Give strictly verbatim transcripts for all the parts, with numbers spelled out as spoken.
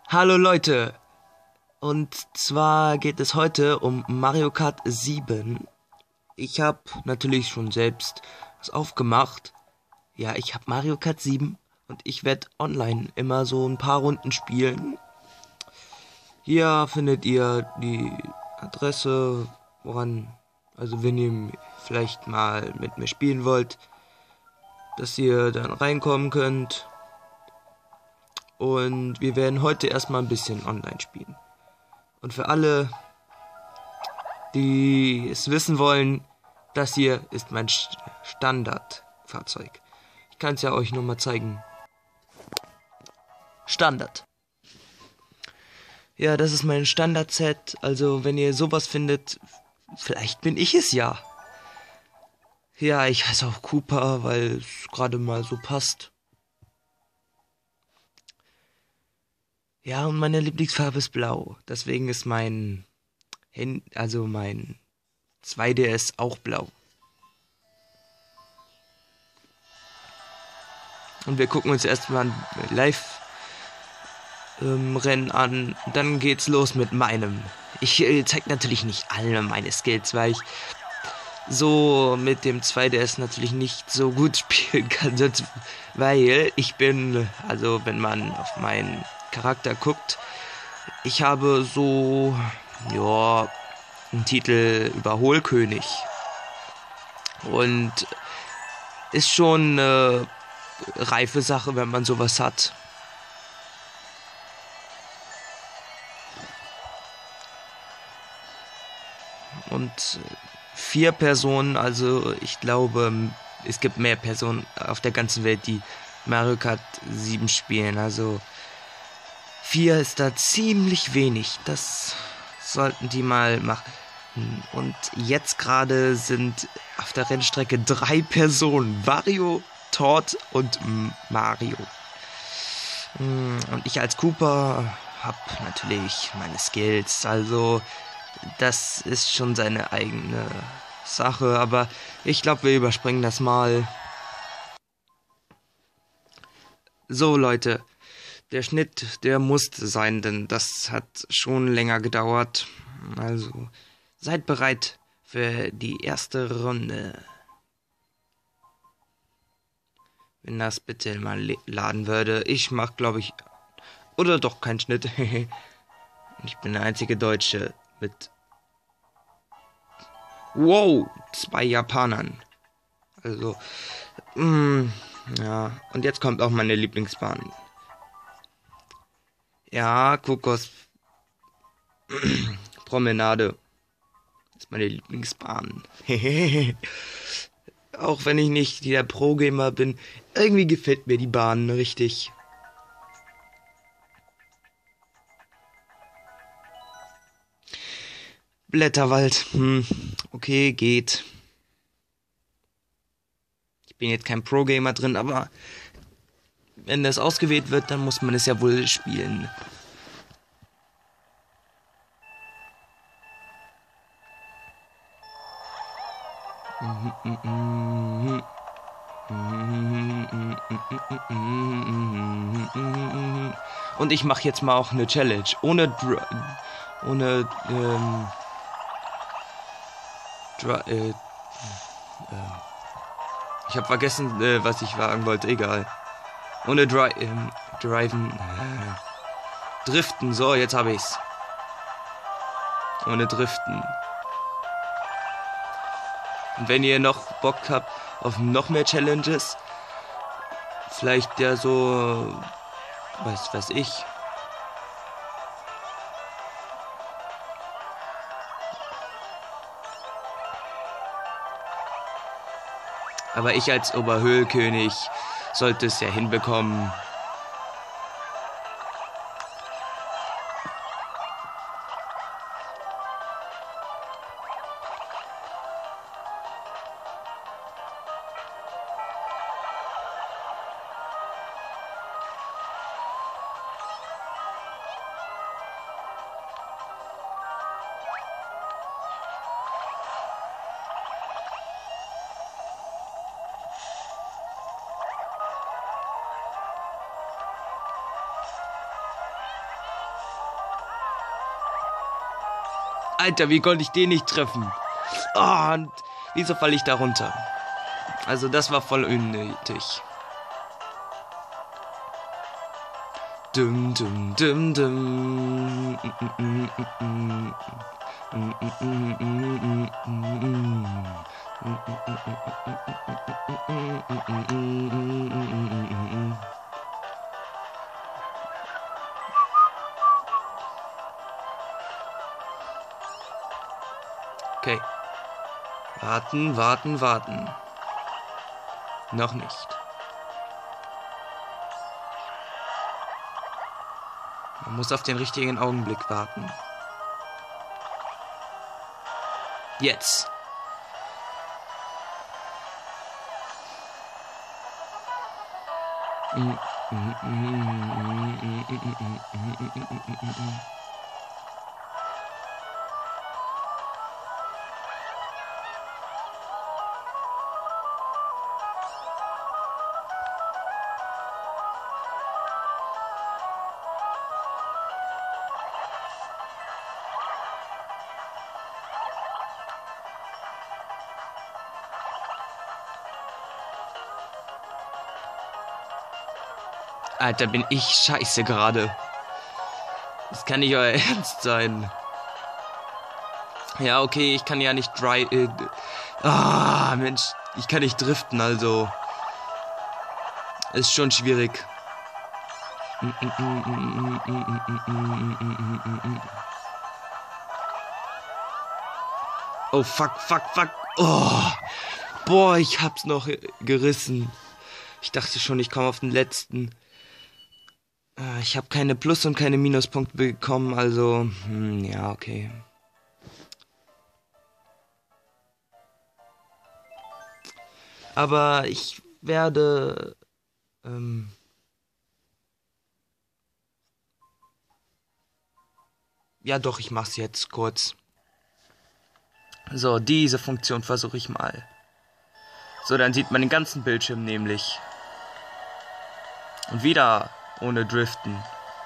Hallo Leute, und zwar geht es heute um Mario Kart sieben. Ich habe natürlich schon selbst was aufgemacht. Ja, ich habe Mario Kart sieben und ich werde online immer so ein paar Runden spielen. Hier findet ihr die Adresse, woran, also wenn ihr vielleicht mal mit mir spielen wollt, dass ihr dann reinkommen könnt. Und wir werden heute erstmal ein bisschen online spielen. Und für alle, die es wissen wollen, das hier ist mein Standardfahrzeug. Ich kann es ja euch nur mal zeigen. Standard. Ja, das ist mein Standard-Set. Also wenn ihr sowas findet, vielleicht bin ich es ja. Ja, ich heiße auch Cooper, weil es gerade mal so passt. Ja, und meine Lieblingsfarbe ist blau. Deswegen ist mein Hand, also mein zwei D S auch blau. Und wir gucken uns erstmal ein Live-Rennen ähm, an. Dann geht's los mit meinem. Ich äh, zeig natürlich nicht alle meine Skills, weil ich so mit dem zwei D S natürlich nicht so gut spielen kann. Sonst, weil ich bin, also wenn man auf meinen Charakter guckt, ich habe so, ja, einen Titel Überholkönig. Und ist schon eine reife Sache, wenn man sowas hat. Und vier Personen, also ich glaube, es gibt mehr Personen auf der ganzen Welt, die Mario Kart sieben spielen. Also vier ist da ziemlich wenig. Das sollten die mal machen. Und jetzt gerade sind auf der Rennstrecke drei Personen. Wario, Todd und Mario. Und ich als Cooper habe natürlich meine Skills. Also das ist schon seine eigene Sache. Aber ich glaube, wir überspringen das mal. So Leute. Der Schnitt, der musste sein, denn das hat schon länger gedauert. Also, seid bereit für die erste Runde. Wenn das bitte mal laden würde. Ich mach, glaube ich, oder doch keinen Schnitt. Ich bin der einzige Deutsche mit, wow, zwei Japanern. Also, mh, ja, und jetzt kommt auch meine Lieblingsbahn. Ja, Kokos Promenade ist meine Lieblingsbahn. Auch wenn ich nicht der Pro-Gamer bin, irgendwie gefällt mir die Bahn richtig. Blätterwald, hm, okay, geht. Ich bin jetzt kein Pro-Gamer drin, aber wenn das ausgewählt wird, dann muss man es ja wohl spielen. Und ich mache jetzt mal auch eine Challenge. Ohne Dr ohne ähm, Dra äh, äh, ich habe vergessen, äh, was ich sagen wollte. Egal. Ohne Dri ähm, Driven. Äh, Driften. So, jetzt habe ich's. Ohne Driften. Und wenn ihr noch Bock habt auf noch mehr Challenges, vielleicht ja so, was weiß ich. Aber ich als Oberhöhlkönig sollte es ja hinbekommen. Alter, wie konnte ich den nicht treffen? Oh, und wieso falle ich da runter? Also das war voll unnötig. Dum dum dum dum. Okay. Warten, warten, warten. Noch nicht. Man muss auf den richtigen Augenblick warten. Jetzt. Alter, bin ich scheiße gerade. Das kann nicht euer Ernst sein. Ja, okay, ich kann ja nicht dry... Äh, ah, Mensch, ich kann nicht driften, also... Ist schon schwierig. Oh, fuck, fuck, fuck. Oh, boah, ich hab's noch gerissen. Ich dachte schon, ich komme auf den letzten... Ich habe keine Plus- und keine Minuspunkte bekommen, also, hm, ja, okay. Aber ich werde, ähm, ja doch, ich mach's jetzt kurz. So, diese Funktion versuche ich mal. So, dann sieht man den ganzen Bildschirm nämlich. Und wieder... ohne Driften.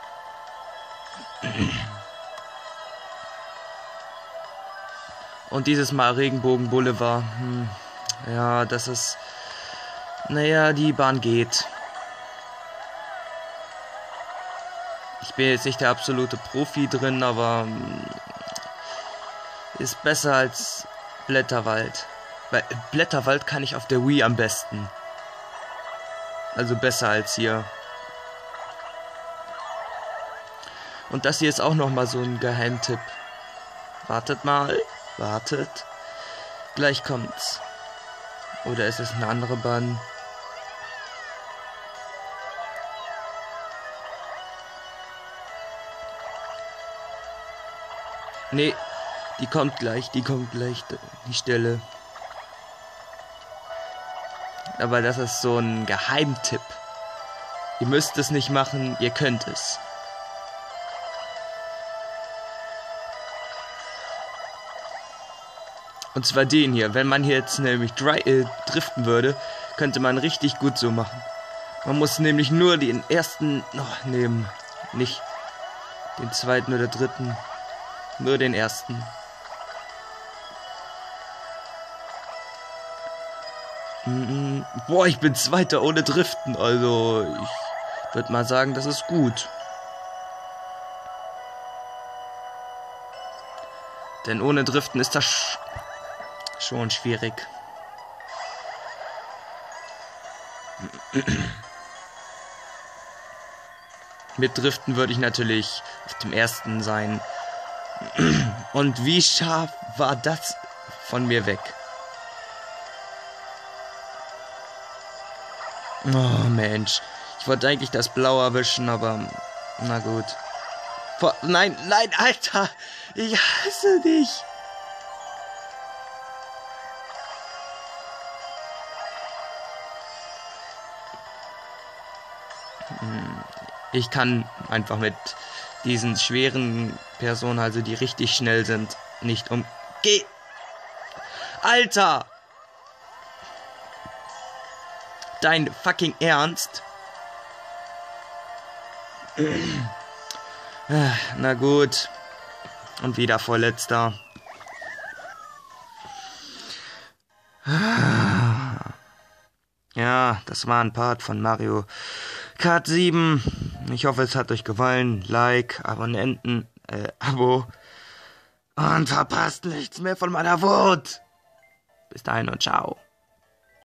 Und dieses Mal Regenbogen Boulevard. Hm. Ja, das ist... Naja, die Bahn geht. Ich bin jetzt nicht der absolute Profi drin, aber... Ist besser als Blätterwald. Weil Blätterwald kann ich auf der Wii am besten. Also besser als hier. Und das hier ist auch nochmal so ein Geheimtipp. Wartet mal. Wartet. Gleich kommt's. Oder ist es eine andere Bahn? Nee, die kommt gleich. Die kommt gleich. Die Stelle. Aber das ist so ein Geheimtipp. Ihr müsst es nicht machen. Ihr könnt es. Und zwar den hier. Wenn man hier jetzt nämlich dry, äh, driften würde, könnte man richtig gut so machen. Man muss nämlich nur den ersten noch nehmen. Nicht den zweiten oder dritten. Nur den ersten. Mhm. Boah, ich bin Zweiter ohne Driften. Also, ich würde mal sagen, das ist gut. Denn ohne Driften ist das sch schon schwierig. Mit Driften würde ich natürlich auf dem ersten sein. Und wie scharf war das von mir weg? Oh Mensch. Ich wollte eigentlich das Blau erwischen, aber na gut. Vor nein, nein, Alter! Ich hasse dich! Ich kann einfach mit diesen schweren Personen, also die richtig schnell sind, nicht um... Geh! Alter! Dein fucking Ernst? Na gut. Und wieder Vorletzter. Ja, das war ein Part von Mario Kart sieben. Ich hoffe, es hat euch gefallen. Like, Abonnenten, äh, Abo. Und verpasst nichts mehr von meiner Wut. Bis dahin und ciao.